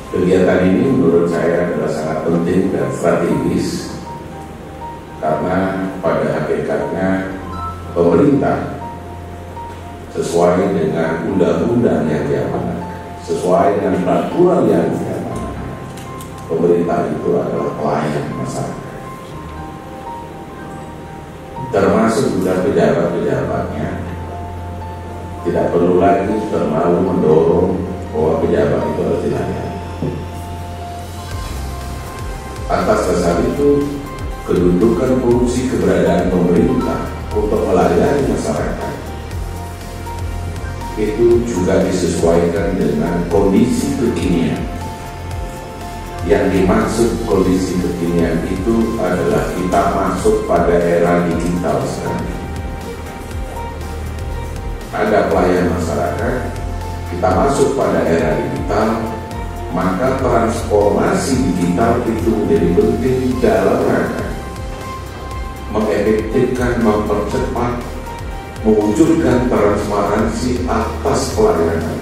Kegiatan ini menurut saya adalah sangat penting dan strategis karena pada hakikatnya pemerintah sesuai dengan undang-undang yang diamanatkan, sesuai dengan peraturan yang diamanatkan, pemerintah itu adalah pelayan masyarakat, termasuk juga pejabat-pejabatnya. Tidak perlu lagi terlalu mendorong bahwa pejabat itu harus dilayani. Atas dasar itu, kedudukan fungsi keberadaan pemerintah untuk melayani masyarakat itu juga disesuaikan dengan kondisi kekinian. Yang dimaksud kondisi kekinian itu adalah kita masuk pada era digital sekarang. Ada pelayan masyarakat, kita masuk pada era digital, maka transformasi digital itu menjadi penting dalam rangka mengefektifkan, mempercepat, mewujudkan transparansi atas pelayanan.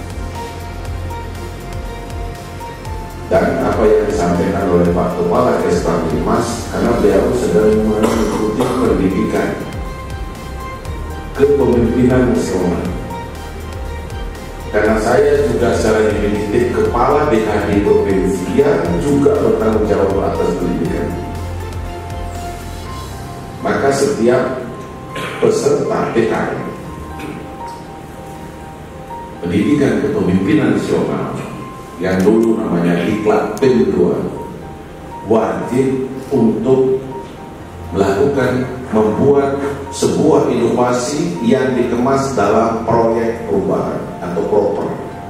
Dan apa yang disampaikan oleh Pak Kepala Kesbang Limas, karena beliau sedang mengikuti pendidikan kepemimpinan nasional. Karena saya juga secara definitif kepala DKD provinsi yang juga bertanggung jawab atas pendidikan. Maka setiap peserta DKD pendidikan kepemimpinan nasional yang dulu namanya Diklat PIM 2 wajib untuk melakukan membuat sebuah inovasi yang dikemas dalam proyek perubahan atau proper.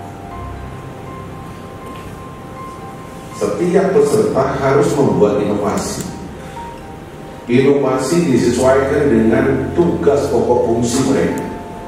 Setiap peserta harus membuat inovasi. Inovasi disesuaikan dengan tugas pokok fungsi mereka.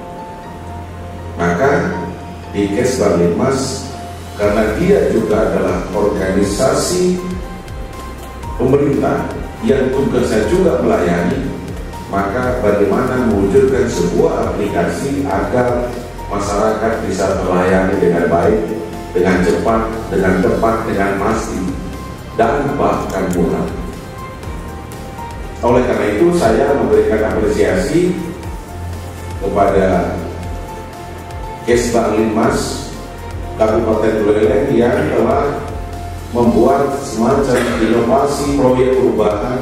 Maka di Kesbang Limas, karena dia juga adalah organisasi pemerintah yang tugasnya juga melayani, maka bagaimana mewujudkan sebuah aplikasi agar masyarakat bisa terlayani dengan baik, dengan cepat, dengan tepat, dengan pasti, dan bahkan murah. Oleh karena itu saya memberikan apresiasi kepada Kesbang Limas Kabupaten Buleleng yang telah membuat semacam inovasi proyek perubahan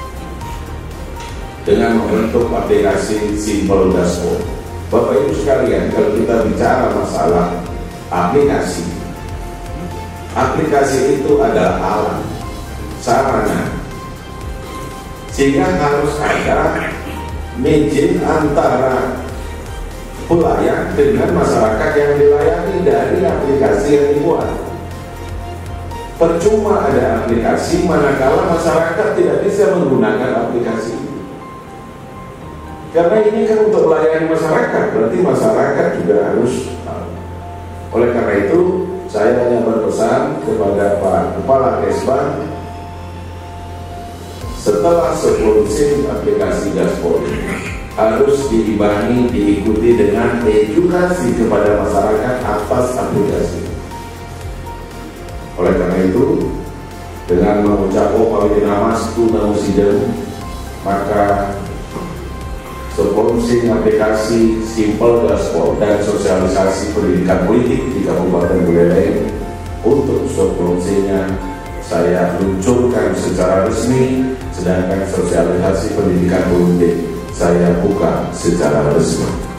dengan membentuk aplikasi Simple Dashboard. Bapak Ibu sekalian, kalau kita bicara masalah aplikasi, aplikasi itu adalah alat, sarana, sehingga harus ada margin antara pelayan dengan masyarakat yang dilayani dari aplikasi yang dibuat. Percuma ada aplikasi manakala masyarakat tidak bisa menggunakan aplikasi itu. Karena ini kan untuk melayani masyarakat, berarti masyarakat juga harus tahu. Oleh karena itu, saya hanya berpesan kepada Pak Kepala Kesbang, setelah sequencing aplikasi dashboard harus diimbangi, diikuti dengan edukasi kepada masyarakat atas aplikasi. Oleh karena itu, dengan mengucap Pawitinamas Tuna Musidem, maka sponsing aplikasi Simple Dashboard dan sosialisasi pendidikan politik di Kabupaten Buleleng untuk sponsingnya saya luncurkan secara resmi, sedangkan sosialisasi pendidikan politik saya buka secara resmi.